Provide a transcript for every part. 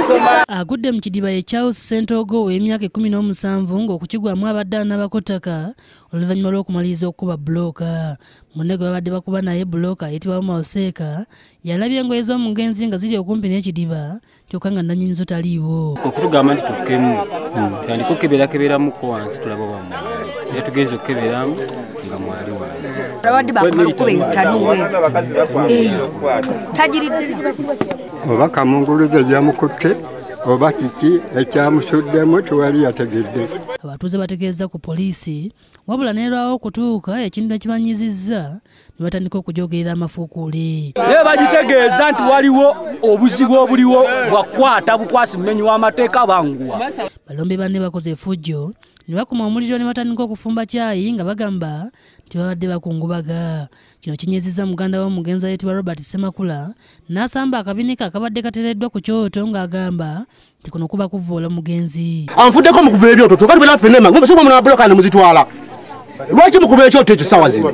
Agudde mu kidiba ye Charles Sentogo w'emyaka 17 ng'okukigwamu abadde n'abakotaka oluvannyuma lw'okumaliriza okukuba bbulooka. Munne gwe babadde bakuba naye bbulooka ayitibwa Mauseeka yalabye engoye z'omugenzi nga ziri okumpi n'ekidiba kyokka nga nannyinizo taliiwo. Okutugamba nti tukkemu tandika okukeberamu wansi tulaba obamu era tugenze okukeberamu nga mwali wansi. Abadde bakumala okuba entanuwe eyo tagiridde oba kamunguluze yamukutte oba kiki ekyamusuddemu tewali yategedde. Abatuuze bategeeza ku poliisi wabula neerwawo okutuuka ekintu ekibanyizizza ne batandika okujogerera amafuukuule. Naye bagitegeeza nti waliwo obuzibu obuliwo bwakwata bukwasi mumenyi w'amateeka banguwa. Balombe banne bakoze effujjo ne bakuma omuliro ne batandika okufumba caayi nga bagamba nti babadde bakungubaga. Kino kinyezizza muganda w'omugenzi ayitibwa Robert Semakula n'asamba akabinika akabadde kateereddwa ku kyoto ng'agamba nti kuno kuba kuvvoola mugenzi. Anfuddeko mukuba ebyoto kyokka tubera ffenna emmangu nga soba munabulooka ne muzitwala. Lwaki mukuba ekyoto ekyo ssaawa zino?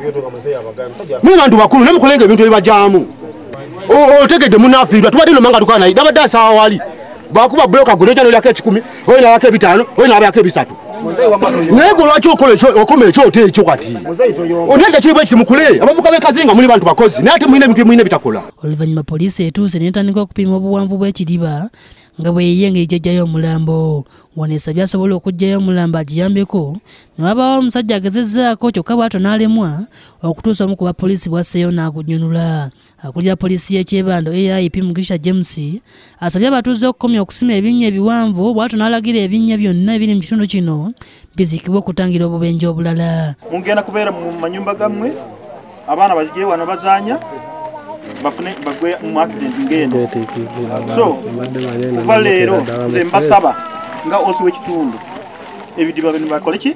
Muli bantu bakulu ne mukolenga ebintu ebibajaamu. Otegedde munaafiirwa tubadde nomanga tukala naye nabadde asaawa wali. Bwakuba bbulooka gwe n'ojja n'olyako 10, oyo n'alyako 5, oyo n'alyako 3. Naye gwe lwaki okoma ekyoto ekyo kati? Onedda kiri bwe kiti mukule abavuka b'ekazinga muli bantu bakozi naye ate mulina ebintu emulina bitakola. Oluvannyuma poliisi etuuse n'etandika okupima obuwanvu bw'ekidiba nga bwe yiye engeri gy'eggyayo omulambo. Wano esabye asobole okuggyayo omulambo agiyambeko ne wabaawo omusajja agezezzaako kyokka bw'atyo n'alemwa okutuusa omu ku bapoliisi bw'asseeyo n'agunnyonnyola. Akulira poliisi y'ekyebando AIP Mugisha James asabye abatuuze okukomya okusima ebinnya ebiwanvu bw'atyo n'alagira ebinnya byonna ebiri mu kitundu kino biziikibwe okutangira obubenje obulala. Mugenda kubeera mu manyumba gammwe abaana bazigire wano bazaanya bafune bagwe mu accident ngendo. So kuva leero nze mbasaba nga osi w'ekitundu ebidiba bino bakole ki?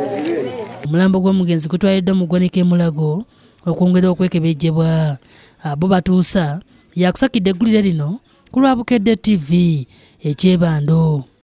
Omulambo gw'omugenzi gutwaliddwa mu ggwanika e Mulago okwongera okwekebejjebwa. Abo batuusa yakusakidde eggulire lino ku Lwabukedde TV ekyebando.